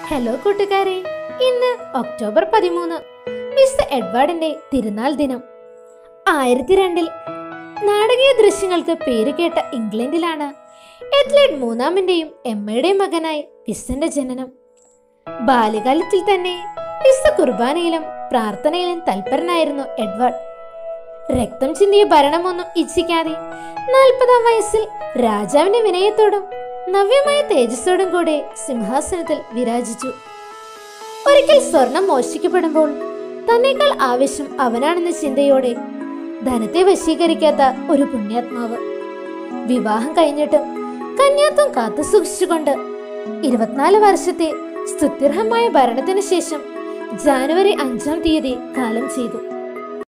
Hello കൂട്ടുകാരെ, ഇന്ന് October 13 mister എഡ്വാർഡിന്റെ തിരുനാൾ ദിനം. 1002 നാടകീയ ദൃശ്യങ്ങൾക്ക് പേരുകേട്ട ഇംഗ്ലണ്ടിലാണ് എഡ്വേർഡ് മൂന്നാമന്റെയും എമ്മയുടെയും മകനായി ക്രിസ്ത്യന്റെ ജനനം. ബാല്യകാലത്തിൽ തന്നെ വിശുദ്ധ കുർബാനയിലും പ്രാർത്ഥനയിലും തൽപരനായിരുന്നു എഡ്വാർഡ്. രക്തം ചിന്തിയ ഭരണമൊന്നും ഇച്ഛിക്കാതെ 40-ാം വയസ്സിൽ രാജാവിന്റെ വിനയത്തോടും നവ്യമായ തേജസ്സോടും കൂടെ സിംഹാസനത്തിൽ വിരാജിച്ചു. ഒരിക്കൽ സ്വർണം മോഷ്ടിക്കപ്പെടുമ്പോൾ തന്നേക്കാൾ ആവശ്യം അവനാണെന്ന ചിന്തയോടെ ധനത്തെ വശീകരിക്കാത്ത ഒരു പുണ്യാത്മാവ്. വിവാഹം കഴിഞ്ഞിട്ടും കന്യാത്വം കാത്തു സൂക്ഷിച്ചുകൊണ്ട് 24 വർഷത്തെ സ്തുത്യർഹമായ ഭരണത്തിനു ശേഷം ജാനുവരി 5-ാം തീയതി കാലം ചെയ്തു.